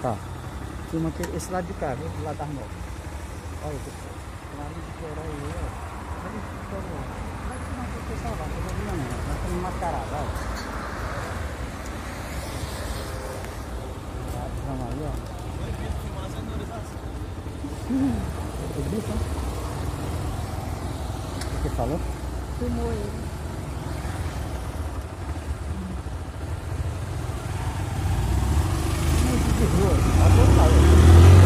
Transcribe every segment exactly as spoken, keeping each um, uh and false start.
Tá. Filma aqui, esse lado de cá, viu? Do lado das motos. Olha, pessoal. Claro que era aí, ó. Olha que história, ó. Vai filmar aqui o pessoal lá, não tô vendo não. Nós estamos mascarados, olha. Vamos aí, ó. Hum, o bicho, né? O que falou? Filmou ele. De rua, tá todo lado.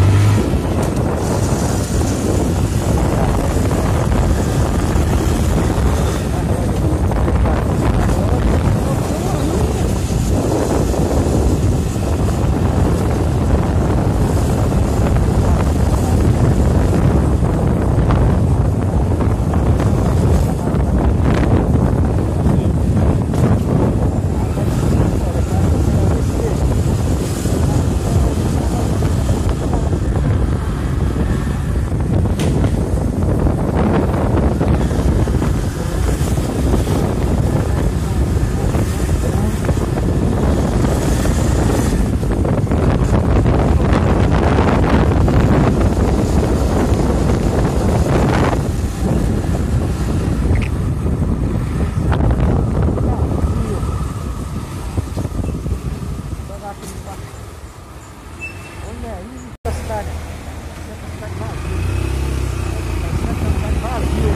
Olha aí a cidade. A cidade vazia. A cidade vazia.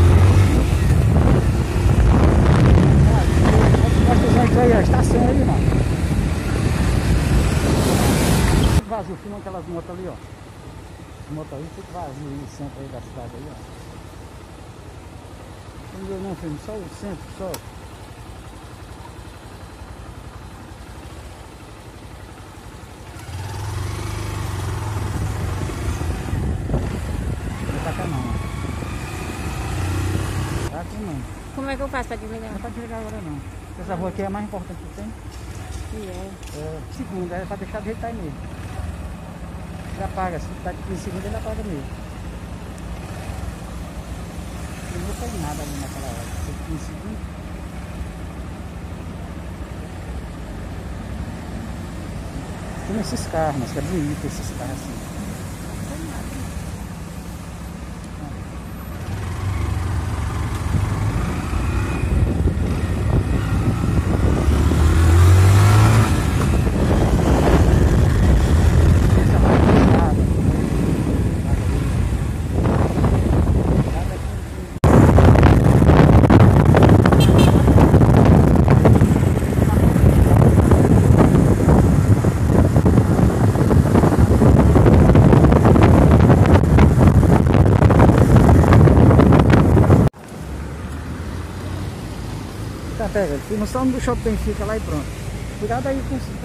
Vazia. Aí, a estação aí, mano. Vazio, filma aquelas motos ali, ó. As motos aí, tudo vazio aí, o centro aí da cidade aí, ó. Não deu não, filho, só o centro, só. Como é que eu faço para desligar? Não é para desligar agora não. Essa rua aqui é a mais importante que tem. Que é? É, segunda, é para deixar do jeito que tá aí mesmo. Ele apaga, se tá de quinze segundos ele apaga mesmo. Eu não tem nada ali naquela hora. Se quinze segundos. Tem esses carros, mas que é bonito esses carros assim. Tá, pega, filma só no shopping fica lá e pronto. Cuidado aí com